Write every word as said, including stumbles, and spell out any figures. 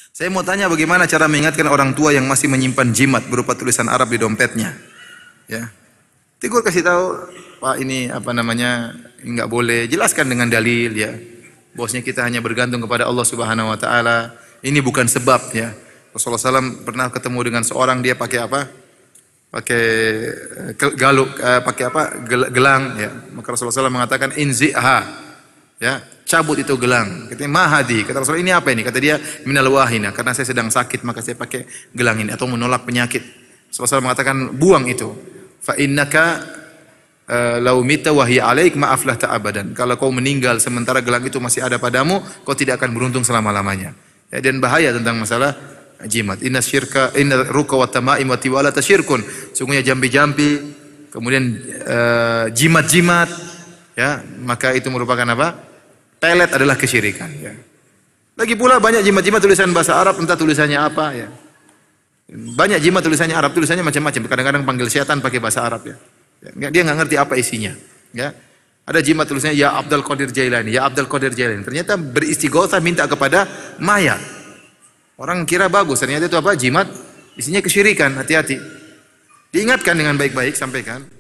Saya mau tanya bagaimana cara mengingatkan orang tua yang masih menyimpan jimat berupa tulisan Arab di dompetnya. Ya, Tigor kasih tahu, Pak ini apa namanya nggak boleh. Jelaskan dengan dalil ya. Bosnya kita hanya bergantung kepada Allah Subhanahu Wa Taala. Ini bukan sebab ya. Rasulullah shallallahu alaihi wasallam pernah ketemu dengan seorang dia pakai apa? Pakai eh, galuk, eh, pakai apa? Gel- Gelang ya. Maka Rasulullah shallallahu alaihi wasallam mengatakan inziha. Ya, cabut itu gelang. Katanya mahadi. Kata Rasulullah ini apa ini? Kata dia minal wahina. Karena saya sedang sakit maka saya pakai gelang ini atau menolak penyakit. Rasulullah mengatakan buang itu. Fa innaka uh, lau mita wa hiya alaik ma aflahta abadan. Kalau kau meninggal sementara gelang itu masih ada padamu, kau tidak akan beruntung selama-lamanya. Ya, dan bahaya tentang masalah jimat. Inna syirka inna ruka wa tamaim wa tiwala tasyirkun. Sungguhnya jambi-jambi, kemudian uh, jimat-jimat, ya, maka itu merupakan apa? Pelet adalah kesyirikan. Ya. Lagi pula banyak jimat-jimat tulisan bahasa Arab, entah tulisannya apa. Ya. Banyak jimat tulisannya Arab, tulisannya macam-macam. Kadang-kadang panggil setan pakai bahasa Arab. Ya. Ya, dia nggak ngerti apa isinya. Ya. Ada jimat tulisannya Ya Abdul Qadir Jailani, Ya Abdul Qadir Jailani. Ternyata beristighotsah minta kepada mayat. Orang kira bagus, ternyata itu apa? Jimat, isinya kesyirikan. Hati-hati. Diingatkan dengan baik-baik, sampaikan.